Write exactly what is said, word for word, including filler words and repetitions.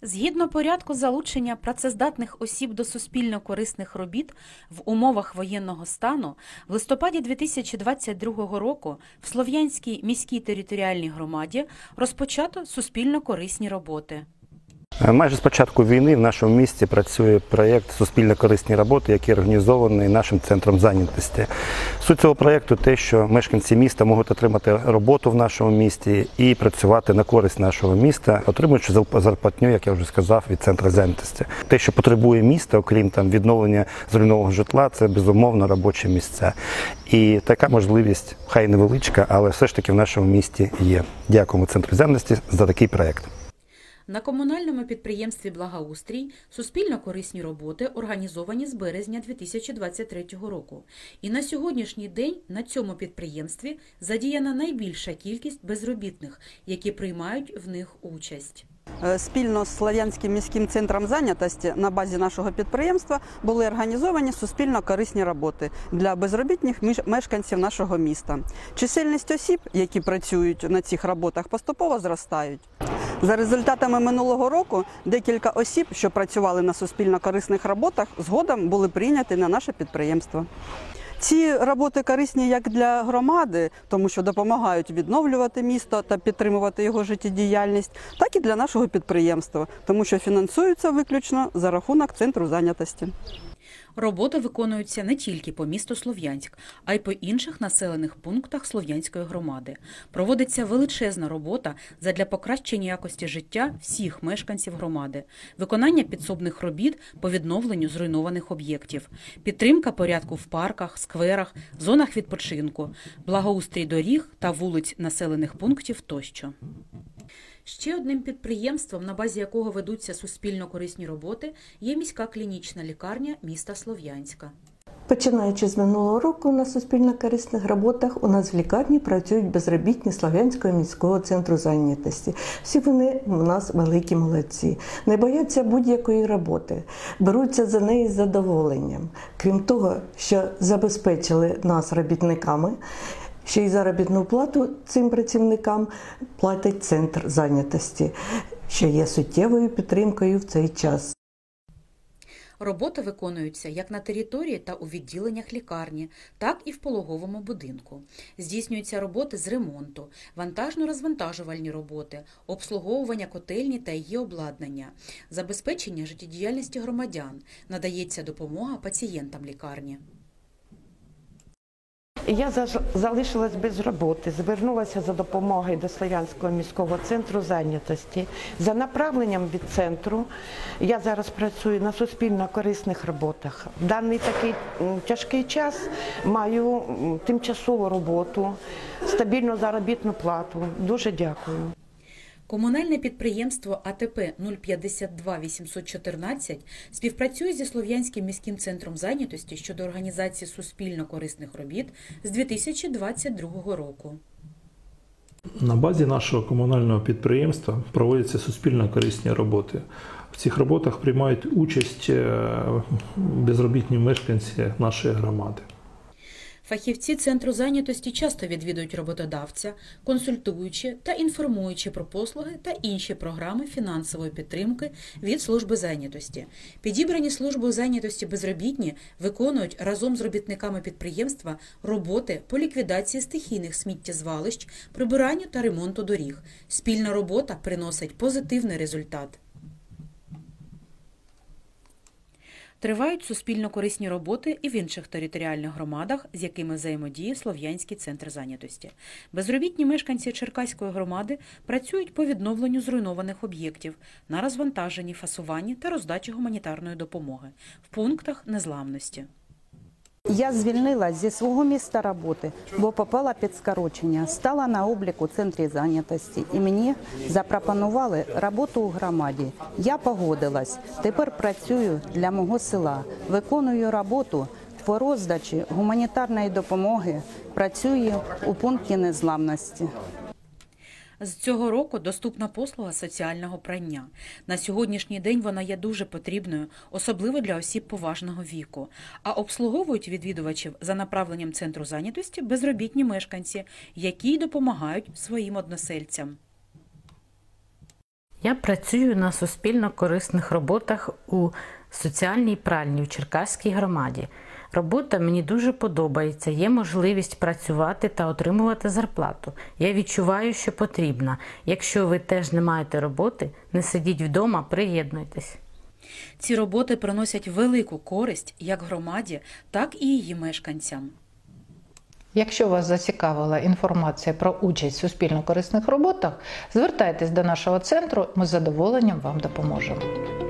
Згідно порядку залучення працездатних осіб до суспільно-корисних робіт в умовах воєнного стану, в листопаді дві тисячі двадцять другого року в Слов'янській міській територіальній громаді розпочато суспільно-корисні роботи. Майже з початку війни в нашому місті працює проєкт «Суспільно-корисні роботи», який організований нашим центром зайнятості. Суть цього проєкту – те, що мешканці міста можуть отримати роботу в нашому місті і працювати на користь нашого міста, отримуючи зарплатню, як я вже сказав, від центру зайнятості. Те, що потребує міста, окрім там, відновлення зруйнованого житла, це, безумовно, робочі місця. І така можливість, хай невеличка, але все ж таки в нашому місті є. Дякуємо центру зайнятості за такий проєкт. На комунальному підприємстві «Благоустрій» суспільно-корисні роботи організовані з березня дві тисячі двадцять третього року. І на сьогоднішній день на цьому підприємстві задіяна найбільша кількість безробітних, які приймають в них участь. Спільно з Слов'янським міським центром зайнятості на базі нашого підприємства були організовані суспільно-корисні роботи для безробітних мешканців нашого міста. Чисельність осіб, які працюють на цих роботах, поступово зростають. За результатами минулого року декілька осіб, що працювали на суспільно-корисних роботах, згодом були прийняті на наше підприємство. Ці роботи корисні як для громади, тому що допомагають відновлювати місто та підтримувати його життєдіяльність, так і для нашого підприємства, тому що фінансуються виключно за рахунок центру зайнятості. Роботи виконуються не тільки по місту Слов'янськ, а й по інших населених пунктах Слов'янської громади. Проводиться величезна робота задля покращення якості життя всіх мешканців громади, виконання підсобних робіт по відновленню зруйнованих об'єктів, підтримка порядку в парках, скверах, зонах відпочинку, благоустрій доріг та вулиць населених пунктів тощо. Ще одним підприємством, на базі якого ведуться суспільно-корисні роботи, є міська клінічна лікарня міста Слов'янська. Починаючи з минулого року на суспільно-корисних роботах у нас в лікарні працюють безробітні Слов'янського міського центру зайнятості. Всі вони у нас великі молодці, не бояться будь-якої роботи, беруться за неї з задоволенням. Крім того, що забезпечили нас робітниками, ще й заробітну плату цим працівникам платить центр зайнятості, що є суттєвою підтримкою в цей час. Роботи виконуються як на території та у відділеннях лікарні, так і в пологовому будинку. Здійснюються роботи з ремонту, вантажно-розвантажувальні роботи, обслуговування котельні та її обладнання, забезпечення життєдіяльності громадян, надається допомога пацієнтам лікарні. Я залишилась без роботи, звернулася за допомогою до Слов'янського міського центру зайнятості. За направленням від центру я зараз працюю на суспільно-корисних роботах. В даний такий тяжкий час маю тимчасову роботу, стабільну заробітну плату. Дуже дякую. Комунальне підприємство А Те Пе нуль п'ятдесят два вісімсот чотирнадцять співпрацює зі Слов'янським міським центром зайнятості щодо організації суспільно-корисних робіт з дві тисячі двадцять другого року. На базі нашого комунального підприємства проводяться суспільно-корисні роботи. В цих роботах приймають участь безробітні мешканці нашої громади. Фахівці центру зайнятості часто відвідують роботодавця, консультуючи та інформуючи про послуги та інші програми фінансової підтримки від служби зайнятості. Підібрані службою зайнятості безробітні виконують разом з робітниками підприємства роботи по ліквідації стихійних сміттєзвалищ, прибиранню та ремонту доріг. Спільна робота приносить позитивний результат. Тривають суспільно-корисні роботи і в інших територіальних громадах, з якими взаємодіє Слов'янський центр зайнятості. Безробітні мешканці Черкаської громади працюють по відновленню зруйнованих об'єктів, на розвантаженні, фасуванні та роздачі гуманітарної допомоги в пунктах незламності. Я звільнилась зі свого місця роботи, бо попала під скорочення. Стала на обліку в центрі зайнятості і мені запропонували роботу у громаді. Я погодилась. Тепер працюю для мого села. Виконую роботу по роздачі гуманітарної допомоги. Працюю у пункті незламності. З цього року доступна послуга соціального прання. На сьогоднішній день вона є дуже потрібною, особливо для осіб поважного віку. А обслуговують відвідувачів за направленням центру зайнятості безробітні мешканці, які допомагають своїм односельцям. Я працюю на суспільно-корисних роботах у соціальній пральні у Черкаській громаді. Робота мені дуже подобається, є можливість працювати та отримувати зарплату. Я відчуваю, що потрібна. Якщо ви теж не маєте роботи, не сидіть вдома, приєднуйтесь. Ці роботи приносять велику користь як громаді, так і її мешканцям. Якщо вас зацікавила інформація про участь в суспільно-корисних роботах, звертайтесь до нашого центру, ми з задоволенням вам допоможемо.